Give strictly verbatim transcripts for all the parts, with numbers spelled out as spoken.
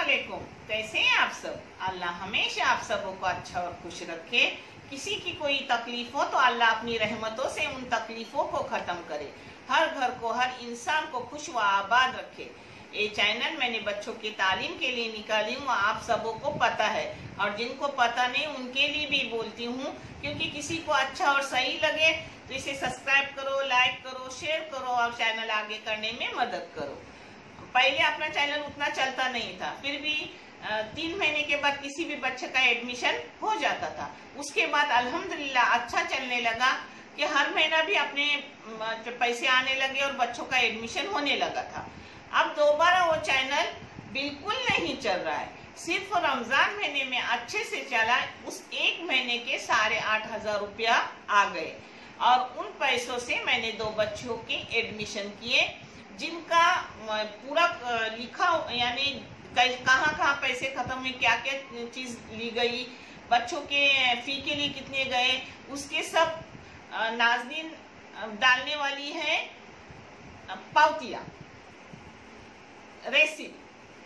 अस्सलामुअलैकुम। कैसे हैं आप सब? अल्लाह हमेशा आप सबों को अच्छा और खुश रखे। किसी की कोई तकलीफ हो तो अल्लाह अपनी रहमतों से उन तकलीफों को खत्म करे, हर घर को, हर इंसान को खुश व आबाद रखे। ये चैनल मैंने बच्चों की तालीम के लिए निकाली हूँ, आप सबों को पता है, और जिनको पता नहीं उनके लिए भी बोलती हूँ, क्योंकि किसी को अच्छा और सही लगे तो इसे सब्सक्राइब करो, लाइक करो, शेयर करो और चैनल आगे करने में मदद करो। पहले अपना चैनल उतना चलता नहीं था, फिर भी तीन महीने के बाद किसी भी बच्चे का एडमिशन हो जाता था। उसके बाद अल्हम्दुलिल्लाह अच्छा चलने लगा कि हर महीना भी अपने पैसे आने लगे और बच्चों का एडमिशन होने लगा था। अब दोबारा वो चैनल बिल्कुल नहीं चल रहा है, सिर्फ रमजान महीने में अच्छे से चला। उस एक महीने के साढ़े आठ हजार रुपया आ गए और उन पैसों से मैंने दो बच्चों के एडमिशन किए, जिनका पूरा लिखा, यानी कहाँ कहाँ पैसे खत्म हुए, क्या क्या चीज ली गई, बच्चों के फी के लिए कितने गए, उसके सब नाज़रीन डालने वाली है पावतियां, रेसिप्ट।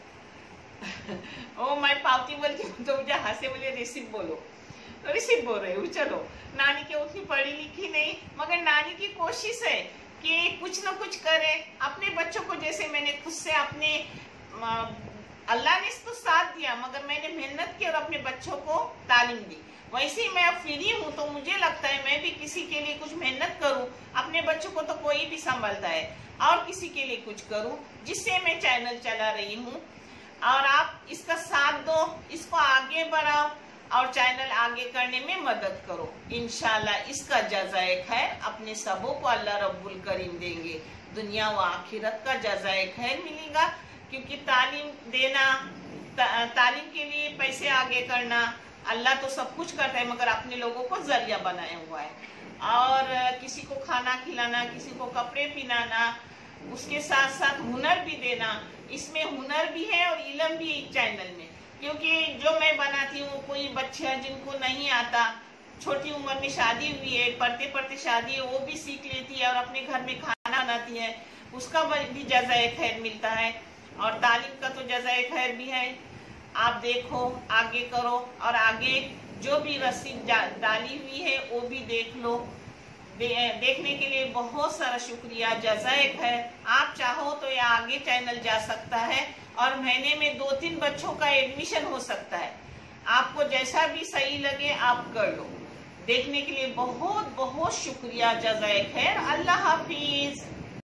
ओ मैं पावती बोलती हूँ तो मुझे हंसे, बोले रेसिप्ट बोलो, तो रिसिप्ट बोल रहे हो। चलो, नानी के उतनी पढ़ी लिखी नहीं, मगर नानी की कोशिश है कि कुछ न कुछ करे अपने बच्चों को। जैसे मैंने खुद से अपने, अल्लाह ने तो साथ दिया, मगर मैंने मेहनत की और अपने बच्चों को तालीम दी। वैसे ही मैं अब फ्री हूँ तो मुझे लगता है मैं भी किसी के लिए कुछ मेहनत करूँ। अपने बच्चों को तो कोई भी संभालता है, और किसी के लिए कुछ करूँ, जिससे मैं चैनल चला रही हूँ। और आप इसका साथ दो, इसको आगे बढ़ाओ और चैनल आगे करने में मदद करो। इंशाल्लाह इसका जज़ाए खैर अपने सबों को अल्लाह रब्बुल करीम देंगे, दुनिया व आखिरत का जज़ाए खैर मिलेगा। क्योंकि तालीम देना, ता, तालीम के लिए पैसे आगे करना, अल्लाह तो सब कुछ करता है, मगर अपने लोगों को जरिया बनाया हुआ है। और किसी को खाना खिलाना, किसी को कपड़े पहनाना, उसके साथ साथ हुनर भी देना, इसमें हुनर भी है और इल्म भी है चैनल में। क्योंकि जो मैं बनाती हूँ, कोई बच्चे जिनको नहीं आता, छोटी उम्र में शादी हुई है, पढ़ते पढ़ते शादी है, वो भी सीख लेती है और अपने घर में खाना बनाती है, उसका भी जज़ाए खैर मिलता है। और तालीम का तो जज़ाए खैर भी है। आप देखो, आगे करो, और आगे जो भी रसीद डाली हुई है वो भी देख लो। दे, देखने के लिए बहुत सारा शुक्रिया, जज़ाए खैर। आप चाहो तो ये आगे चैनल जा सकता है और महीने में दो तीन बच्चों का एडमिशन हो सकता है। आपको जैसा भी सही लगे आप कर लो। देखने के लिए बहुत बहुत शुक्रिया, जज़ाए खैर। अल्लाह हाफिज।